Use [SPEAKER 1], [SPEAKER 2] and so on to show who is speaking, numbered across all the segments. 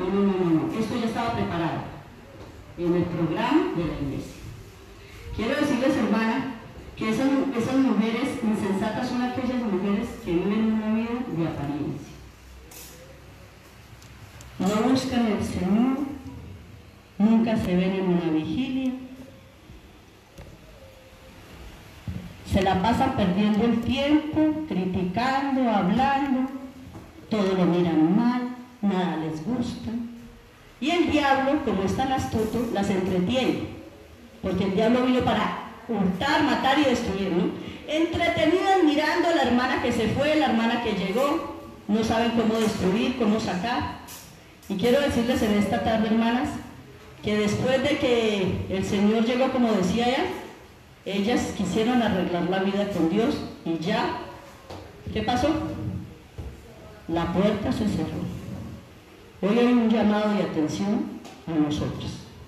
[SPEAKER 1] no. Esto ya estaba preparado en el programa de la iglesia. Quiero decirles, hermana, que esas mujeres insensatas son aquellas mujeres que viven una vida de apariencia. No buscan el Señor, nunca se ven en una vigilia, se la pasan perdiendo el tiempo, criticando, hablando, todo lo miran mal, nada les gusta. Y el diablo, como es tan astuto, las entretiene, porque el diablo vino para hurtar, matar y destruir, ¿no? Entretenidas mirando a la hermana que se fue, la hermana que llegó, no saben cómo destruir, cómo sacar. Y quiero decirles en esta tarde, hermanas, que después de que el Señor llegó, como decía ella, ellas quisieron arreglar la vida con Dios y ya, ¿qué pasó? La puerta se cerró. Hoy hay un llamado de atención a nosotros.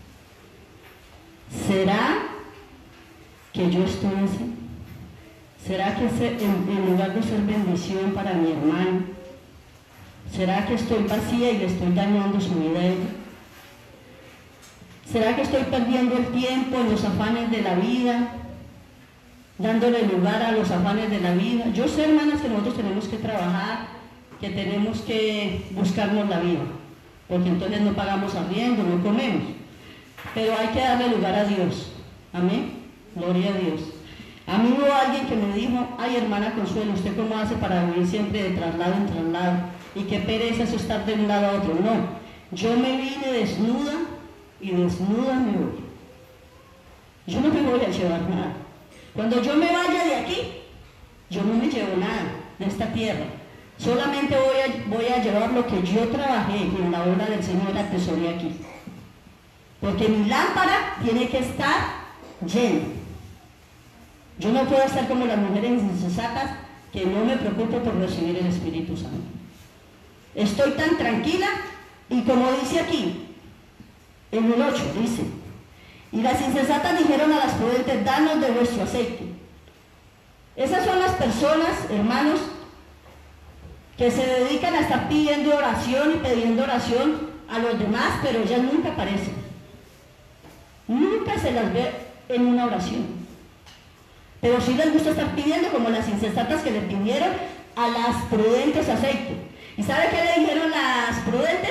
[SPEAKER 1] ¿Será que yo estoy así? ¿Será que en lugar de ser bendición para mi hermano, será que estoy vacía y le estoy dañando su vida a ella? ¿Será que estoy perdiendo el tiempo en los afanes de la vida, dándole lugar a los afanes de la vida? Yo sé, hermanas, que nosotros tenemos que trabajar, que tenemos que buscarnos la vida, porque entonces no pagamos arriendo, no comemos. Pero hay que darle lugar a Dios. Amén. Gloria a Dios. A mí hubo alguien que me dijo: ay, hermana Consuelo, ¿usted cómo hace para vivir siempre de traslado en traslado? Y qué pereza eso estar de un lado a otro. No, yo me vine desnuda y desnuda me voy. Yo no me voy a llevar nada. Cuando yo me vaya de aquí, yo no me llevo nada de esta tierra. Solamente voy a llevar lo que yo trabajé en la obra del Señor, atesoré aquí. Porque mi lámpara tiene que estar llena. Yo no puedo estar como las mujeres insensatas que no me preocupo por recibir el Espíritu Santo. Estoy tan tranquila, y como dice aquí, en el 8 dice: y las insensatas dijeron a las prudentes: danos de vuestro aceite. Esas son las personas, hermanos, que se dedican a estar pidiendo oración y pidiendo oración a los demás, pero ellas nunca aparecen. Nunca se las ve en una oración. Pero sí les gusta estar pidiendo, como las insensatas que le pidieron a las prudentes aceite. ¿Y sabe qué le dijeron las prudentes?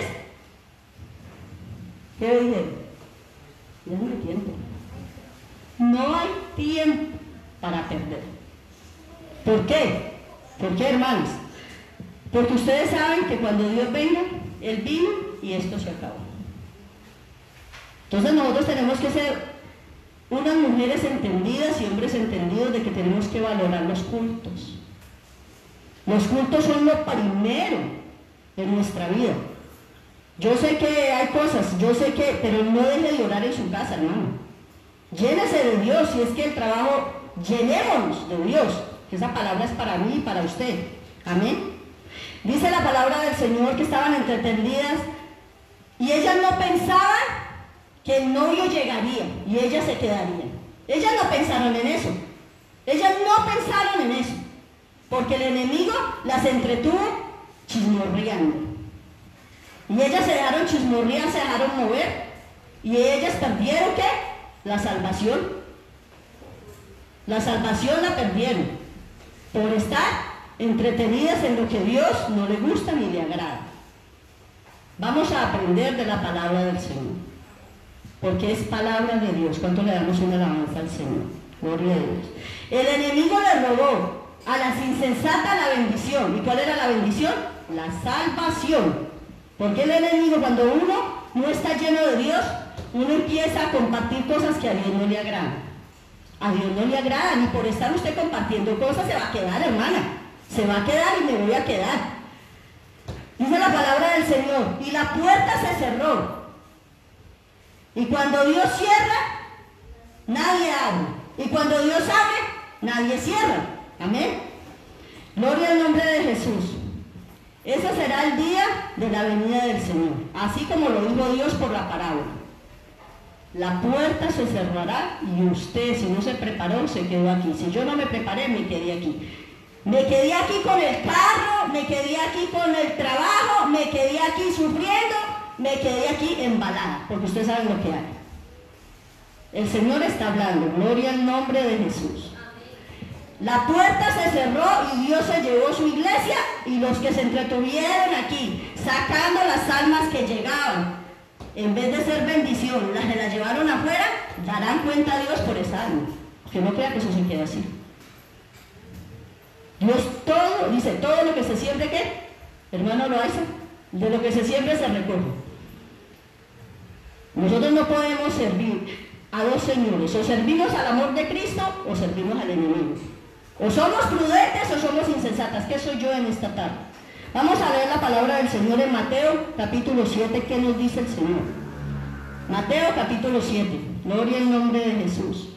[SPEAKER 1] ¿Qué le dijeron? Déjenme tiempo. No hay tiempo para perder. ¿Por qué? ¿Por qué, hermanos? Porque ustedes saben que cuando Dios venga, Él vino y esto se acabó. Entonces nosotros tenemos que ser unas mujeres entendidas y hombres entendidos de que tenemos que valorar los cultos. Los cultos son lo primero en nuestra vida. Yo sé que hay cosas, pero no deje de orar en su casa, hermano. Llénese de Dios, si es que el trabajo, llenémonos de Dios, que esa palabra es para mí y para usted. Amén. Dice la palabra del Señor que estaban entretenidas y ellas no pensaban que el novio llegaría y ellas se quedarían. Ellas no pensaron en eso. Ellas no pensaron en eso. Porque el enemigo las entretuvo chismorreando. Y ellas se dejaron chismorrear, se dejaron mover. Y ellas perdieron, ¿qué? La salvación. La salvación la perdieron. Por estar entretenidas en lo que Dios no le gusta ni le agrada. Vamos a aprender de la palabra del Señor. Porque es palabra de Dios. ¿Cuánto le damos una alabanza al Señor? Gloria a Dios. El enemigo le robó a las insensatas la bendición. ¿Y cuál era la bendición? La salvación. Porque el enemigo, cuando uno no está lleno de Dios, uno empieza a compartir cosas que a Dios no le agradan. A Dios no le agradan, y por estar usted compartiendo cosas se va a quedar, hermana. Se va a quedar y me voy a quedar. Dice la palabra del Señor: y la puerta se cerró. Y cuando Dios cierra, nadie abre. Y cuando Dios abre, nadie cierra. Amén. Gloria al nombre de Jesús. Ese será el día de la venida del Señor, así como lo dijo Dios por la parábola. La puerta se cerrará y usted, si no se preparó, se quedó aquí. Si yo no me preparé, me quedé aquí. Me quedé aquí con el carro, me quedé aquí con el trabajo, me quedé aquí sufriendo, me quedé aquí embalada, porque ustedes saben lo que hay. El Señor está hablando, gloria al nombre de Jesús. La puerta se cerró y Dios se llevó su iglesia, y los que se entretuvieron aquí, sacando las almas que llegaban, en vez de ser bendición, las que las llevaron afuera, darán cuenta a Dios por esa alma. Que no crea que eso se quede así. Dios todo, dice, todo lo que se siembre, ¿qué? Hermano Loaiza, de lo que se siembre se recoge. Nosotros no podemos servir a dos señores, o servimos al amor de Cristo o servimos al enemigo. O somos prudentes o somos insensatas. ¿Qué soy yo en esta tarde? Vamos a leer la palabra del Señor en Mateo capítulo 7. ¿Qué nos dice el Señor? Mateo capítulo 7. Gloria al nombre de Jesús.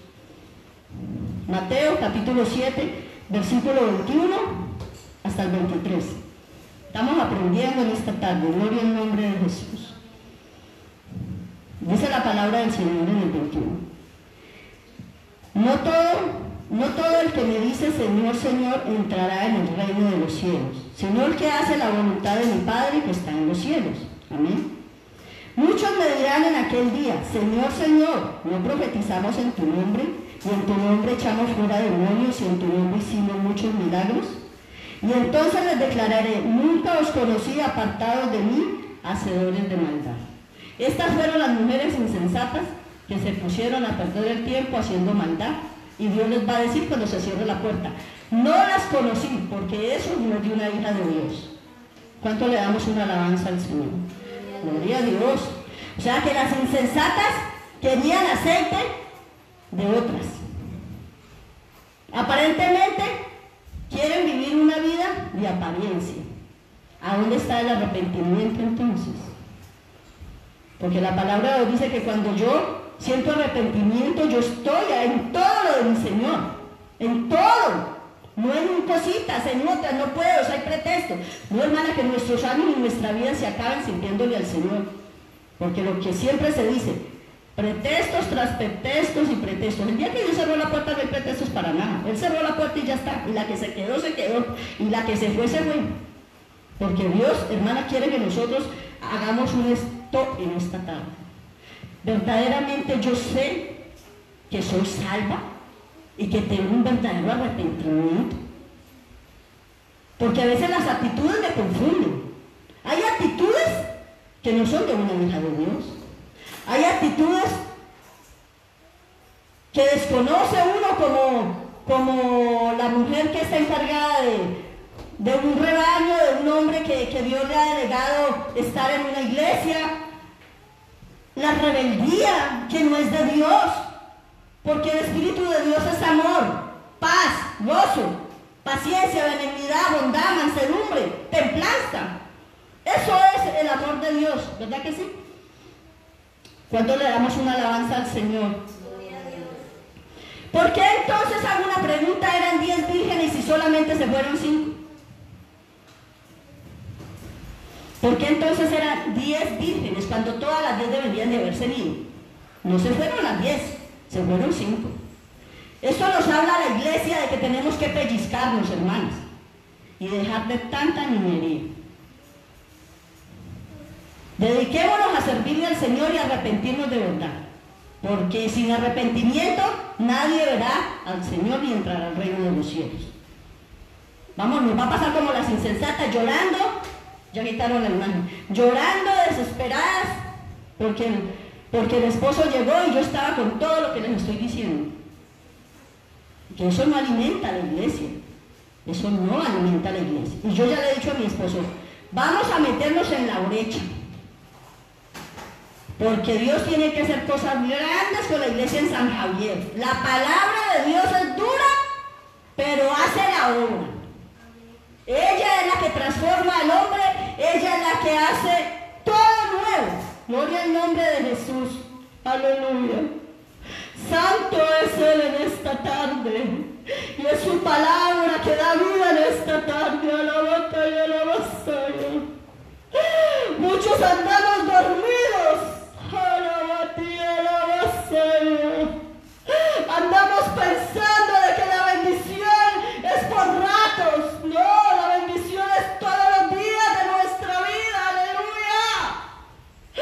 [SPEAKER 1] Mateo capítulo 7, versículo 21 hasta el 23. Estamos aprendiendo en esta tarde. Gloria al nombre de Jesús. Dice la palabra del Señor en el 21. No todo el que me dice Señor, Señor entrará en el reino de los cielos, sino el que hace la voluntad de mi Padre que está en los cielos. Amén. Muchos me dirán en aquel día, Señor, Señor, ¿no profetizamos en tu nombre? Y en tu nombre echamos fuera demonios y en tu nombre hicimos muchos milagros. Y entonces les declararé, nunca os conocí, apartados de mí, hacedores de maldad. Estas fueron las mujeres insensatas que se pusieron a perder el tiempo haciendo maldad. Y Dios les va a decir cuando se cierre la puerta, no las conocí, porque eso no es de una hija de Dios. ¿Cuánto le damos una alabanza al Señor? Gloria a Dios. O sea que las insensatas querían aceite de otras. Aparentemente quieren vivir una vida de apariencia. ¿A dónde está el arrepentimiento entonces? Porque la palabra de Dios dice que cuando yo siento arrepentimiento, yo estoy en todo lo de mi Señor, en todo, no en cositas, en otras, no puedo, hay pretextos. No, hermana, que nuestros años y nuestra vida se acaben sintiéndole al Señor, porque lo que siempre se dice, pretextos tras pretextos y pretextos. El día que Dios cerró la puerta no hay pretextos para nada. Él cerró la puerta y ya está, y la que se quedó, y la que se fue, se fue. Porque Dios, hermana, quiere que nosotros hagamos un stop en esta tarde. Verdaderamente yo sé que soy salva y que tengo un verdadero arrepentimiento. Porque a veces las actitudes me confunden. Hay actitudes que no son de una hija de Dios. Hay actitudes que desconoce uno como la mujer que está encargada de un rebaño, de un hombre que Dios le ha delegado estar en una iglesia. La rebeldía que no es de Dios, porque el Espíritu de Dios es amor, paz, gozo, paciencia, benignidad, bondad, mansedumbre, templanza. Eso es el amor de Dios, ¿verdad que sí? ¿Cuándo le damos una alabanza al Señor? ¿Por qué entonces, hago una pregunta, eran 10 vírgenes y solamente se fueron 5? ¿Por qué entonces eran 10 vírgenes cuando todas las 10 deberían de haberse ido? No se fueron las 10, se fueron 5. Esto nos habla a la iglesia de que tenemos que pellizcarnos, hermanos, y dejar de tanta niñería. Dediquémonos a servirle al Señor y a arrepentirnos de verdad, porque sin arrepentimiento nadie verá al Señor ni entrará al reino de los cielos. Vamos, nos va a pasar como las insensatas llorando. Ya quitaron la imagen, llorando desesperadas porque el esposo llegó y yo estaba con todo lo que les estoy diciendo. Que eso no alimenta a la iglesia, eso no alimenta a la iglesia. Y yo ya le he dicho a mi esposo, vamos a meternos en la brecha, porque Dios tiene que hacer cosas grandes con la iglesia en San Javier. La palabra de Dios es dura, pero hace la obra. Ella es la que transforma al hombre, ella es la que hace todo nuevo. Gloria al nombre de Jesús. Aleluya. Santo es Él en esta tarde. Y es su palabra que da vida en esta tarde. Alabata y alabasaya. Muchos andamos dormidos. Alabata y alabasaya. Andamos pensando de que la bendición es por ratos. No, la bendición es todos los días de nuestra vida. Aleluya.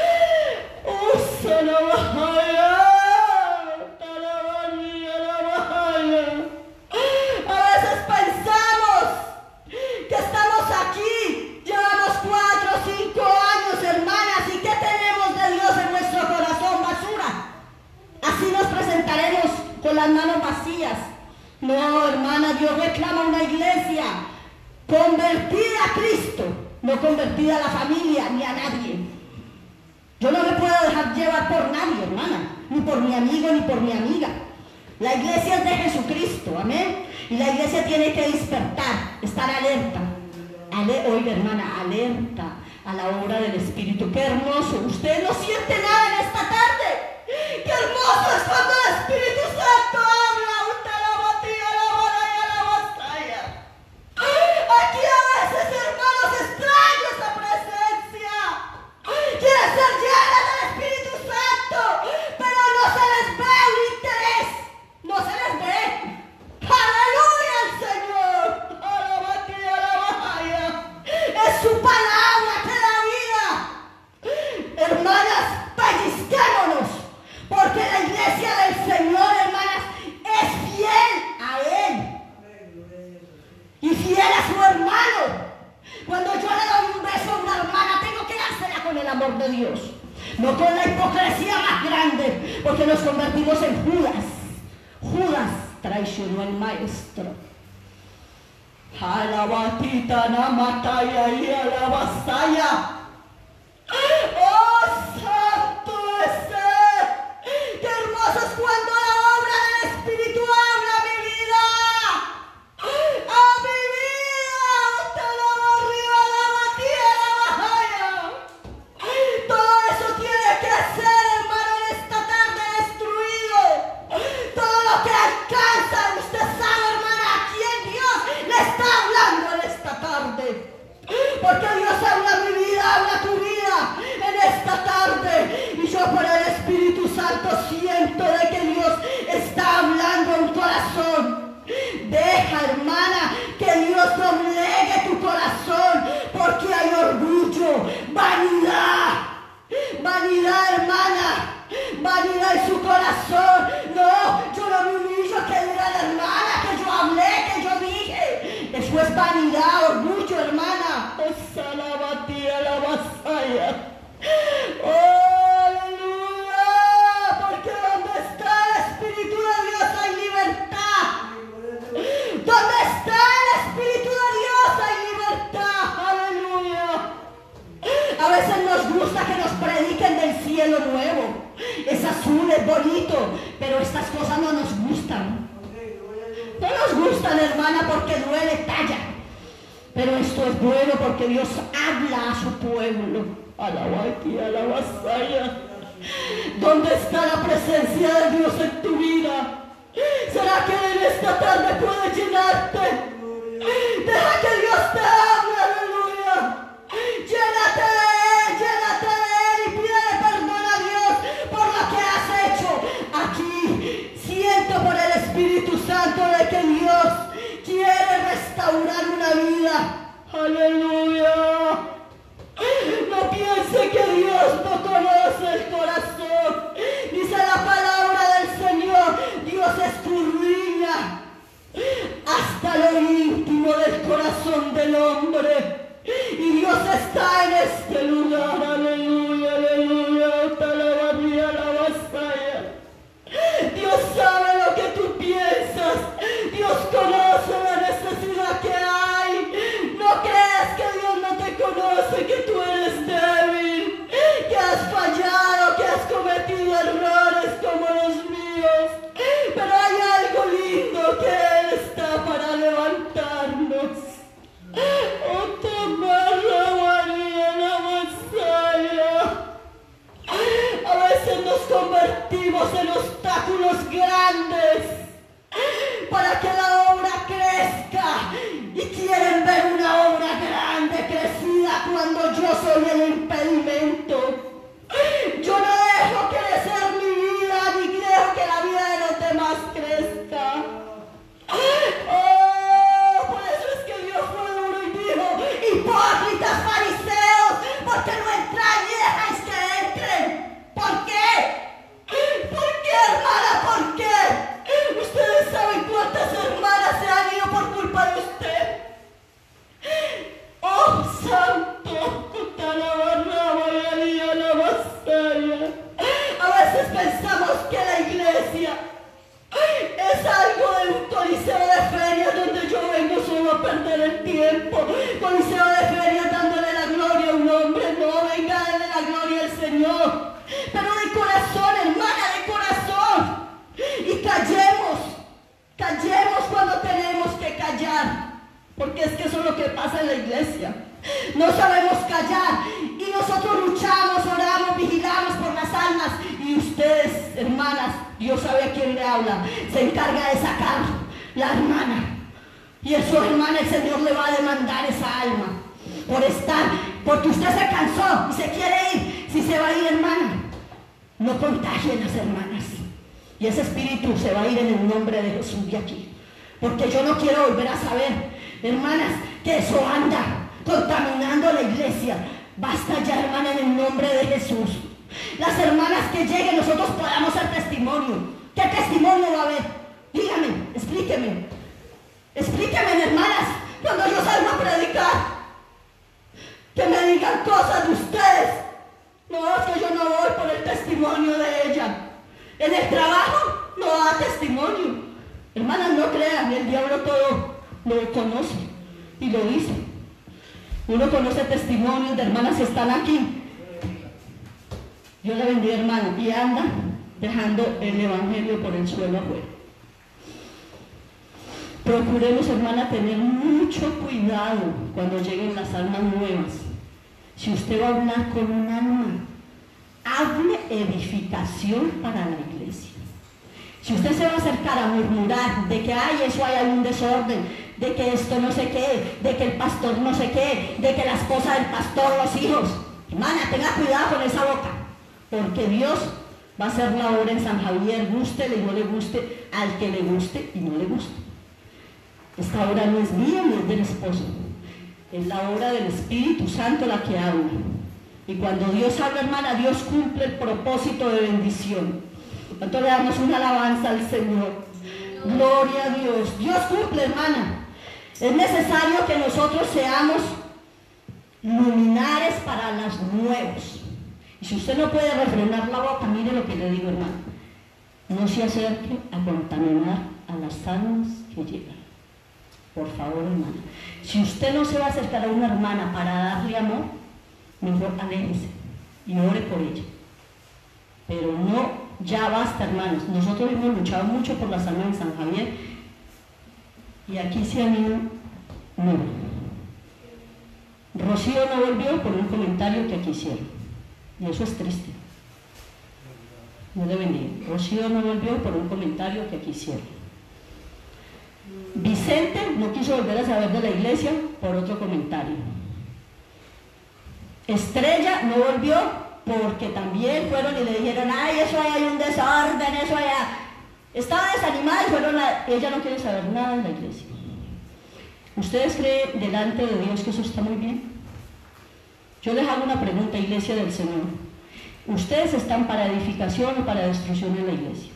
[SPEAKER 1] llevar por nadie, hermana, ni por mi amigo, ni por mi amiga. La iglesia es de Jesucristo, amén. Y la iglesia tiene que despertar, estar alerta. Oiga, hermana, alerta a la obra del Espíritu. ¡Qué hermoso! Usted no siente nada en esta tarde. ¡Qué hermoso es cuando el Espíritu Santo habla! Usted la batía, la vara y la batalla. Aquí a veces, hermanos, extraño esa presencia. Quiere ser llena del Espíritu Santo, pero no se les ve un interés. No se les ve. ¡Aleluya al Señor! ¡Alabatía, alabaya! Es su palabra que da vida. Hermanas, pellizquémonos, porque la iglesia del Señor, hermanas, es fiel a Él y fiel a su hermano. Cuando yo le doy un beso a una hermana, tengo que dársela con el amor de Dios, no con la hipocresía más grande, porque nos convertimos en Judas. Judas traicionó al maestro. Alabatita namataya y alabasaya. ¡Oh, santo es Él! ¡Qué hermoso es cuando la obra del Espíritu habla a mi vida! ¡A mi vida! ¡Usted la arriba, la batía, la bajaya! Todo eso tiene que ser, hermano, en esta tarde destruido. Todo lo que alcanza, usted sabe, hermana, a quién Dios le está hablando en esta tarde. Porque Dios habla a mi vida, habla a tu vida en esta tarde. Y yo por el Espíritu Santo siento de que Dios está hablando a un corazón. Deja, hermana, que Dios doblegue tu corazón, porque hay orgullo, vanidad. Vanidad, hermana, vanidad en su corazón. No, yo no me humillo, que diga la hermana, que yo hablé, que yo dije. Eso es vanidad, orgullo, hermana. Oh, la batía, la vasalla. Oh, aleluya, porque donde está el Espíritu de Dios hay libertad. Donde está el Espíritu de Dios hay libertad. Aleluya. A veces nos gusta que nos prediquen del cielo nuevo. Es azul, es bonito, pero estas cosas no nos gustan. No nos gustan, hermana, porque duele, talla. Pero esto es bueno porque Dios habla a su pueblo. Alabati, alabasaya. ¿Dónde está la presencia de Dios en tu vida? ¿Será que en esta tarde puede llenarte? Deja que Dios te hable, aleluya. Llénate de Él y pídele perdón a Dios por lo que has hecho. Aquí siento por el Espíritu Santo de que Dios quiere restaurar una vida. Aleluya. No piense que Dios no conoce el corazón. Dice la palabra del Señor, Dios escudriña hasta lo íntimo del corazón del hombre. Y Dios está en este lugar. Aleluya, aleluya. Talabarría la vasalla. Dios sabe lo que tú piensas. Dios conoce la necesidad que hay. No creas que Dios no te conoce, que tú eres débil, que has fallado, que has cometido errores como los míos. Pero hay algo lindo, que Él está para levantarnos. Oh, tomar la María, la vasalla. A veces nos convertimos en obstáculos grandes para que la obra crezca, y quieren ver una obra grande, crecida, cuando yo soy el impedimento. Yo no dejo crecer mi vida, ni dejo que la vida de los demás crezca. Oh, por eso es que Dios fue duro y dijo: hipócritas fariseos, porque no entran y dejáis que entren. ¿Por qué? ¿Por qué, hermana? ¿Por qué? Ustedes saben cuántas hermanas se han ido por culpa de usted. Oh, santo, la vasalla. A veces pensamos que la iglesia es algo de un coliseo de ferias donde yo vengo solo a perder el tiempo. Coliseo de ferias dándole la gloria a un hombre. No, venga a darle la gloria al Señor. Pero hay hermanas, Dios sabe a quién le habla, se encarga de sacar la hermana. Y eso, hermana, el Señor le va a demandar esa alma por estar, porque usted se cansó y se quiere ir. Si se va a ir, hermana, no contagien las hermanas. Y ese espíritu se va a ir en el nombre de Jesús de aquí. Porque yo no quiero volver a saber, hermanas, que eso anda contaminando la iglesia. Basta ya, hermana, en el nombre de Jesús. Las hermanas que lleguen, nosotros podamos ser testimonio. ¿Qué testimonio va a haber? Dígame, explíqueme. Explíquenme, hermanas, cuando yo salgo a predicar, que me digan cosas de ustedes. No, es que yo no voy por el testimonio de ella. En el trabajo no da testimonio. Hermanas, no crean, el diablo todo lo conoce y lo dice. Uno conoce testimonios de hermanas que están aquí. Dios le bendiga, hermano, y andan dejando el evangelio por el suelo afuera. Procuremos, hermana, tener mucho cuidado cuando lleguen las almas nuevas. Si usted va a hablar con un alma, hable edificación para la iglesia. Si usted se va a acercar a murmurar de que hay eso, hay algún desorden, de que esto no sé qué, de que el pastor no sé qué, de que la esposa del pastor, los hijos, hermana, tenga cuidado con esa boca, porque Dios va a hacer la obra en San Javier, gústele y no le guste, al que le guste y no le guste. Esta obra no es mía ni es del esposo, es la obra del Espíritu Santo la que habla. Y cuando Dios habla, hermana, Dios cumple el propósito de bendición. Entonces le damos una alabanza al Señor. Gloria a Dios. Dios cumple, hermana. Es necesario que nosotros seamos luminares para los nuevos. Y si usted no puede refrenar la boca, mire lo que le digo, hermano. No se acerque a contaminar a las almas que llegan. Por favor, hermana. Si usted no se va a acercar a una hermana para darle amor, mejor aléjese y ore por ella. Pero no, ya basta, hermanos. Nosotros hemos luchado mucho por las almas en San Javier y aquí se han ido. No. Rocío no volvió por un comentario que aquí hicieron. Y eso es triste. No le bendiga. Rocío no volvió por un comentario que aquí hicieron. Vicente no quiso volver a saber de la iglesia por otro comentario. Estrella no volvió porque también fueron y le dijeron, ay, eso hay un desorden, eso allá. Estaba desanimada y fueron ella no quiere saber nada de la iglesia. ¿Ustedes creen delante de Dios que eso está muy bien? Yo les hago una pregunta, iglesia del Señor. ¿Ustedes están para edificación o para destrucción en la iglesia?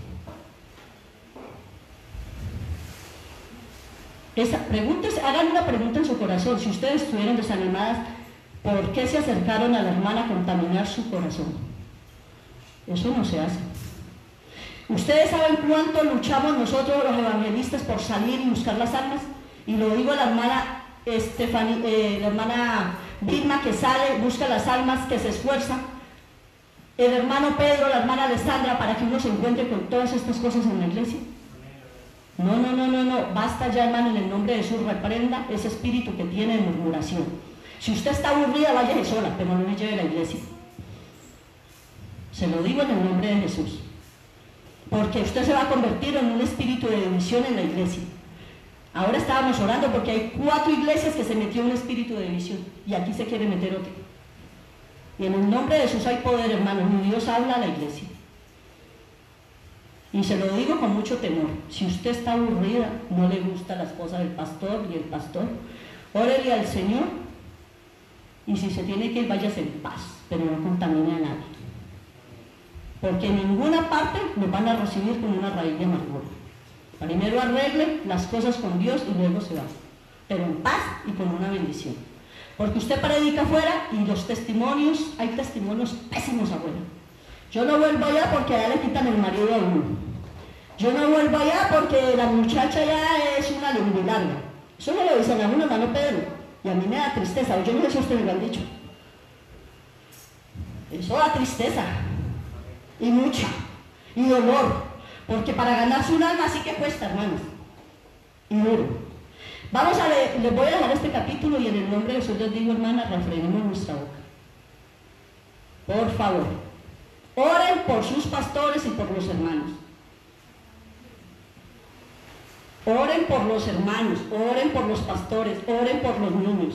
[SPEAKER 1] Hagan una pregunta en su corazón. Si ustedes estuvieron desanimadas, ¿por qué se acercaron a la hermana a contaminar su corazón? Eso no se hace. Ustedes saben cuánto luchamos nosotros los evangelistas por salir y buscar las almas. Y lo digo a la hermana la hermana Vilma, que sale, busca las almas, que se esfuerza. El hermano Pedro, la hermana Alessandra, para que uno se encuentre con todas estas cosas en la iglesia. No, basta ya, hermano, en el nombre de Jesús, reprenda ese espíritu que tiene de murmuración. Si usted está aburrida, váyase sola, pero no me lleve a la iglesia. Se lo digo en el nombre de Jesús. Porque usted se va a convertir en un espíritu de división en la iglesia. Ahora estábamos orando porque hay 4 iglesias que se metió un espíritu de división y aquí se quiere meter otro. Y en el nombre de Jesús hay poder, hermano, y Dios habla a la iglesia. Y se lo digo con mucho temor. Si usted está aburrida, no le gusta la esposa del pastor y el pastor, órele al Señor y si se tiene que ir, váyase en paz, pero no contamine a nadie. Porque en ninguna parte nos van a recibir con una raíz de amargura. Primero arregle las cosas con Dios y luego se va. Pero en paz y con una bendición. Porque usted predica afuera y los testimonios, hay testimonios pésimos afuera. Yo no vuelvo allá porque allá le quitan el marido a uno. Yo no vuelvo allá porque la muchacha ya es una lengua larga. Eso me lo dicen a uno, hermano Pedro. Y a mí me da tristeza. Yo no sé si ustedes lo han dicho. Eso da tristeza. Y mucha. Y dolor. Porque para ganarse un alma sí que cuesta, hermanos. Y duro. Vamos a leer, les voy a dejar este capítulo y en el nombre de Jesús les digo, hermanas, refrenemos nuestra boca. Por favor. Oren por sus pastores y por los hermanos. Oren por los hermanos, oren por los pastores, oren por los niños.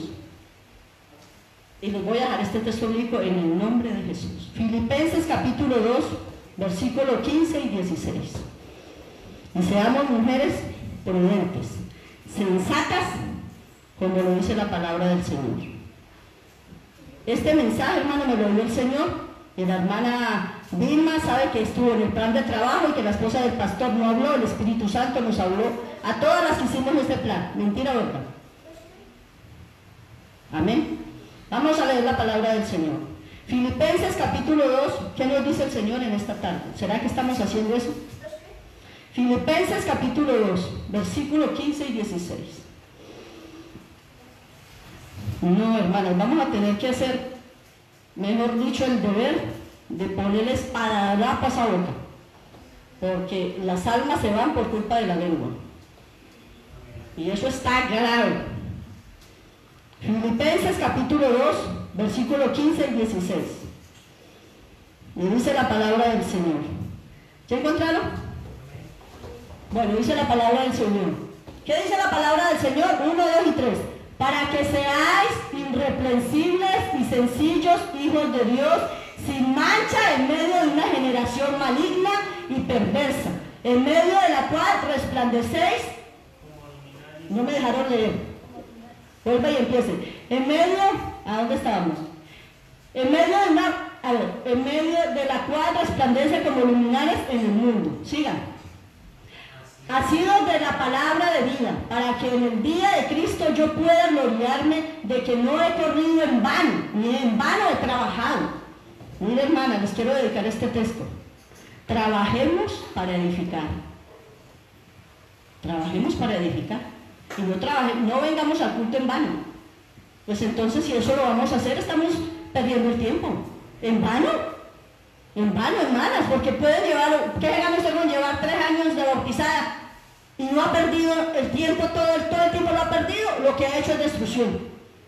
[SPEAKER 1] Y les voy a dejar este texto bíblico en el nombre de Jesús. Filipenses capítulo 2, versículo 15 y 16. Y seamos mujeres prudentes, sensatas, como lo dice la palabra del Señor. Este mensaje, hermano, me lo dio el Señor. Y la hermana Vilma sabe que estuvo en el plan de trabajo y que la esposa del pastor no habló, el Espíritu Santo nos habló a todas las que hicimos este plan. ¿Mentira o verdad? Amén. Vamos a leer la palabra del Señor. Filipenses capítulo 2, ¿qué nos dice el Señor en esta tarde? ¿Será que estamos haciendo eso? Filipenses capítulo 2, versículo 15 y 16. No, hermanos, vamos a tener que hacer, mejor dicho, el deber de ponerle espadarapas a boca, porque las almas se van por culpa de la lengua. Y eso está grave. Filipenses capítulo 2, versículo 15 y 16. Y dice la palabra del Señor. ¿Ya encontraron? Bueno, dice la palabra del Señor. ¿Qué dice la palabra del Señor? 1, 2 y 3. Para que seáis irreprensibles y sencillos hijos de Dios, sin mancha en medio de una generación maligna y perversa, en medio de la cual resplandecéis. No me dejaron leer. Vuelva y empiece. En medio, ¿a dónde estábamos? En medio de la cual resplandece como luminares en el mundo. Sigan. Asidos de la palabra de vida, para que en el día de Cristo yo pueda gloriarme de que no he corrido en vano, ni en vano he trabajado. Mire, hermana, les quiero dedicar este texto. Trabajemos para edificar. Trabajemos para edificar. Y no vengamos al culto en vano. Pues entonces, si eso lo vamos a hacer, estamos perdiendo el tiempo. ¿En vano? En vano, hermanas, porque puede llevar, ¿qué gana usted con llevar 3 años de bautizada y no ha perdido el tiempo, todo el tiempo lo ha perdido? Lo que ha hecho es destrucción.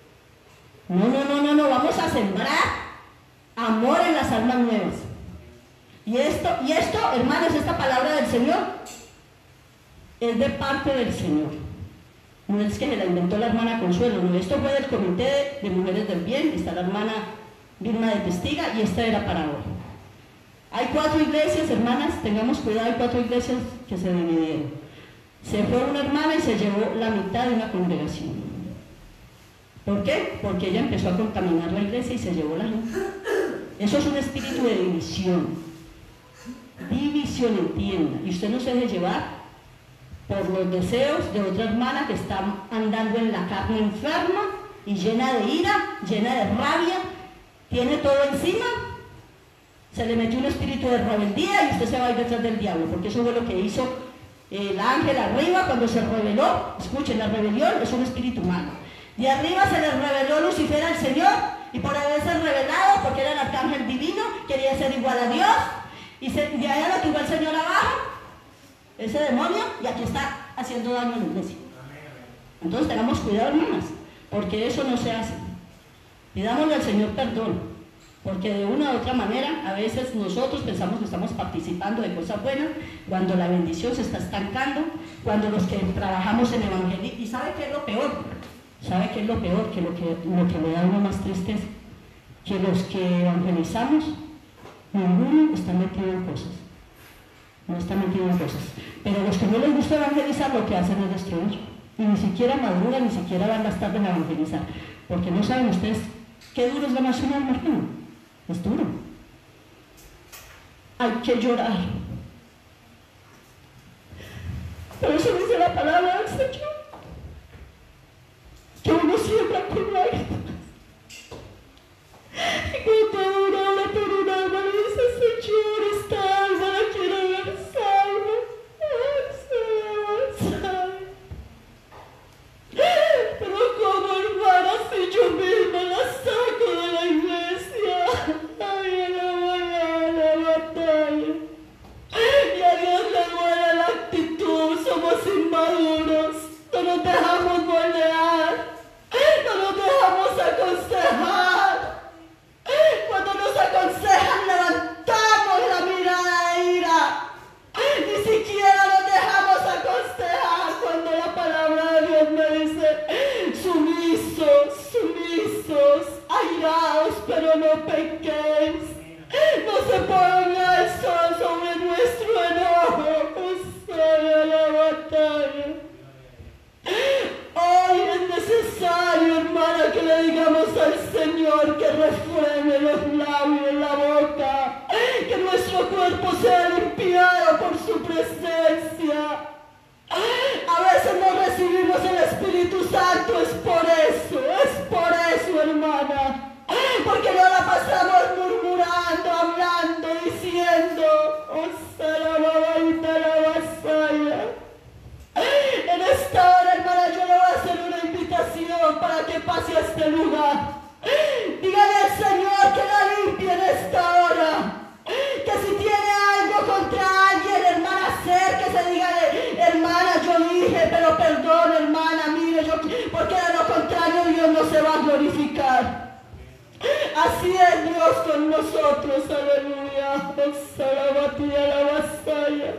[SPEAKER 1] No, vamos a sembrar amor en las almas nuevas. Y esto, hermanos, esta palabra del Señor es de parte del Señor. No es que se la inventó la hermana Consuelo, no, esto fue del Comité de Mujeres del Bien, está la hermana Vilma de Testiga y esta era para hoy. Hay 4 iglesias, hermanas, tengamos cuidado, hay 4 iglesias que se dividieron. Se fue una hermana y se llevó la mitad de una congregación. ¿Por qué? Porque ella empezó a contaminar la iglesia y se llevó la gente. Eso es un espíritu de división. División, entienda. Y usted no se deje llevar por los deseos de otra hermana que está andando en la carne enferma y llena de ira, llena de rabia, tiene todo encima. Se le metió un espíritu de rebeldía y usted se va a ir detrás del diablo, porque eso fue lo que hizo el ángel arriba cuando se rebeló. Escuchen, la rebelión es un espíritu malo. De arriba se le rebeló Lucifer al Señor, y por haberse rebelado, porque era el arcángel divino, quería ser igual a Dios, y de allá lo tuvo el Señor abajo, ese demonio, y aquí está haciendo daño en la iglesia. Entonces tengamos cuidado, hermanas, porque eso no se hace. Pidámosle al Señor perdón, porque de una u otra manera a veces nosotros pensamos que estamos participando de cosas buenas cuando la bendición se está estancando, cuando los que trabajamos en evangelio, y ¿sabe qué es lo peor? ¿Sabe qué es lo peor? Que lo que le da a uno más tristeza, que los que evangelizamos, ninguno está metido en cosas, no está metido en cosas, pero los que no les gusta evangelizar lo que hacen es destruir, y ni siquiera maduran, ni siquiera van las tardes a evangelizar, porque no saben ustedes qué duro es ganarse un alma, hermano. Es duro. Hay que llorar. Pero eso dice la palabra del Señor, que uno siembra con lágrimas. Y cuando uno habla por un alma, le dice: Señor, esta alma la quiero ver salva. Salva. Pero como hermana, si yo misma la saco de la iglesia, ay, a la batalla. Y a Dios le duele la actitud, somos inmaduros. ponga el sol sobre nuestro enojo. Sana la batalla. Hoy es necesario, hermana, que le digamos al Señor que refrene los labios, la boca, que nuestro cuerpo sea limpiado por su presencia. A veces no recibimos el Espíritu Santo, es por eso, hermana, porque no la pasamos murmurando, hablando, diciendo, oh, Sarababita la vasalla. En esta hora, hermana, yo le voy a hacer una invitación para que pase a este lugar. Dígale al Señor que la limpie en esta hora. Que si tiene algo contra alguien, hermana, acérquese, dígale, hermana, yo dije, pero perdón, hermana, mire, porque de lo contrario Dios no se va a glorificar. Así es Dios con nosotros, aleluya. Salabatía la vasalla.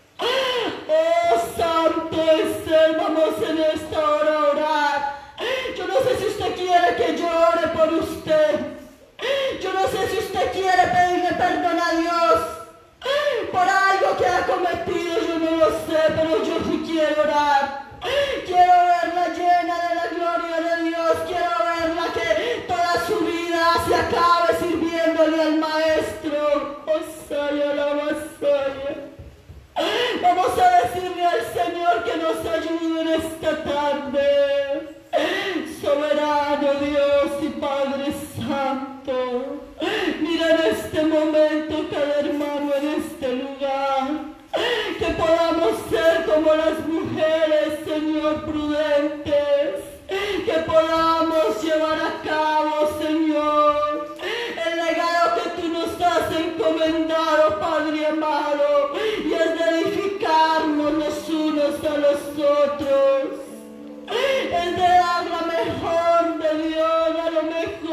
[SPEAKER 1] Oh, santo es Él, vamos en esta hora a orar. Yo no sé si usted quiere que yo ore por usted. Yo no sé si usted quiere pedirle perdón a Dios por algo que ha cometido, yo no lo sé, pero yo sí quiero orar. Quiero verla llena de la gloria de Dios, quiero verla que toda su vida se acabe sirviéndole al Maestro. Osaya la vasalla. Vamos a decirle al Señor que nos ayude en esta tarde. Soberano Dios y Padre Santo, mira en este momento cada hermano en este lugar, que podamos ser como las mujeres, Señor, prudentes, que podamos llevar a cabo, Señor, el legado que tú nos has encomendado, Padre amado, y es de edificarnos los unos a los otros. Es de dar la mejor de Dios, a lo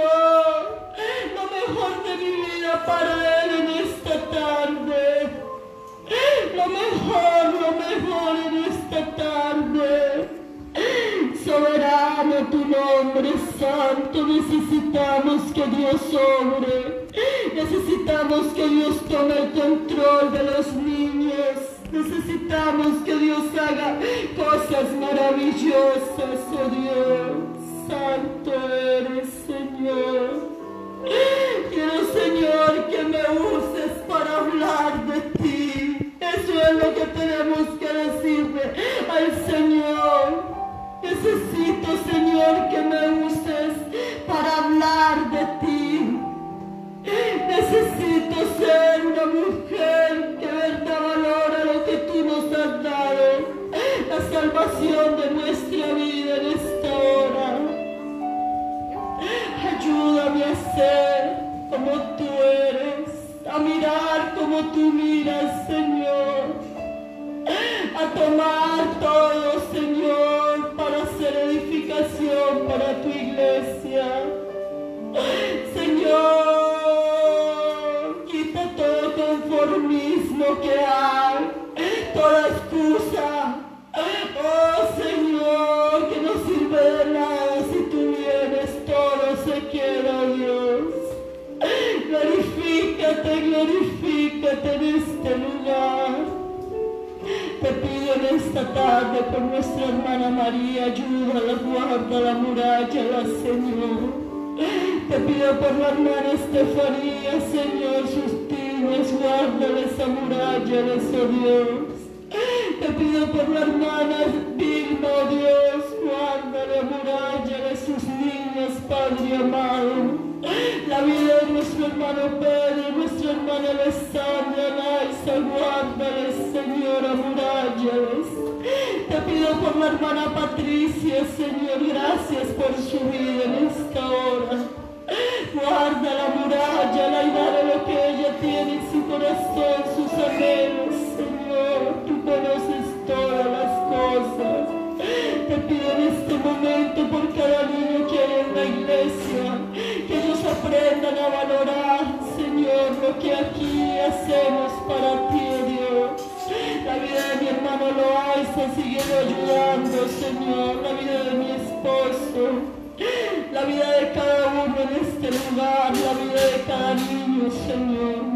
[SPEAKER 1] mejor de mi vida para Él en esta tarde. Lo mejor en esta tarde. Soberano tu nombre santo, necesitamos que Dios obre. Necesitamos que Dios tome el control de los niños. Necesitamos que Dios haga cosas maravillosas, oh Dios. Santo eres, Señor. Quiero, Señor, que me uses para hablar de ti. Eso es lo que tenemos que decirle al Señor. Necesito, Señor, que me uses para hablar de ti. Necesito ser una mujer que verdad valora lo que tú nos has dado, la salvación de nuestra vida en esta hora. Ayúdame a ser como tú eres, a mirar como tú miras, Señor, a tomar todo, Señor, para hacer edificación para tu iglesia. Señor, quita todo conformismo que hay, toda excusa. Oh Señor, que no sirve de nada si tú vienes, todo se queda, Dios. Glorifícate en este lugar. Te pido en esta tarde por nuestra hermana María, ayúdala, guárdala, murallala, Señor. Te pido por la hermana Estefanía, Señor, sus niños, guárdales, amurallales, oh Dios. Te pido por la hermana Vilma, oh Dios, guárdale, amurallales, sus niños, Padre amado. La vida de nuestro hermano Pedro, nuestra hermana Alessandra, Laisa, guárdales, Señor, amurallales. Te pido por la hermana Patricia, Señor, gracias por su vida en esta hora. Guarda la muralla y dale lo que ella tiene en su corazón, sus anhelos, Señor. Tú conoces todas las cosas. Te pido en este momento por cada niño que hay en la iglesia, que ellos aprendan a valorar, Señor, lo que aquí hacemos para ti, oh Dios. La vida de mi hermano Loaiza sigue ayudando, Señor, la vida de mi esposo, la vida de cada uno en este lugar, la vida de cada niño, Señor. Guarda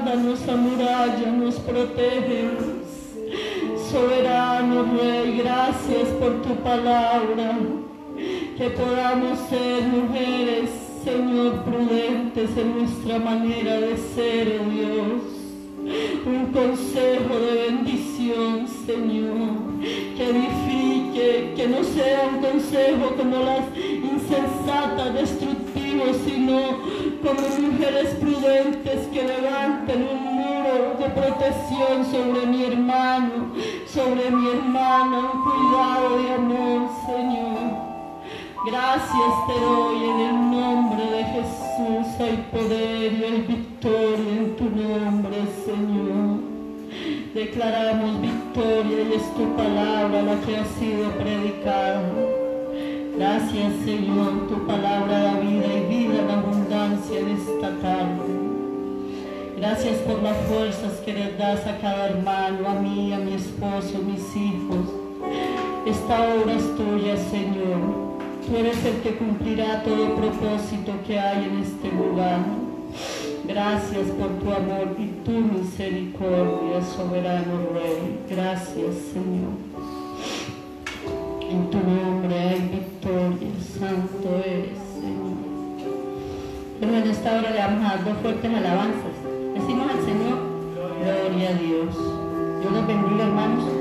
[SPEAKER 1] guárdanos, amuralla, protégenos. Soberano Rey, gracias por tu palabra, que podamos ser mujeres, Señor, prudentes en nuestra manera de ser, oh Dios. Un consejo de bendición, Señor, que edifique, que no sea un consejo como las insensatas, destructivos, sino como mujeres prudentes que levanten un muro de protección sobre mi hermano, sobre mi hermana, un cuidado de amor, Señor. Gracias te doy en el nombre de Jesús, hay poder y hay victoria en tu nombre, Señor. Declaramos victoria y es tu palabra la que ha sido predicada. Gracias, Señor, tu palabra da vida y vida en abundancia en esta tarde. Gracias por las fuerzas que les das a cada hermano, a mí, a mi esposo, mis hijos. Esta obra es tuya, Señor. Tú eres el que cumplirá todo propósito que hay en este lugar. Gracias por tu amor y tu misericordia, soberano Rey. Gracias, Señor. En tu nombre hay victoria, santo eres, Señor. Pero en esta hora le vamos a dar 2 fuertes alabanzas. Decimos al Señor, gloria a Dios. Dios los bendiga, hermanos.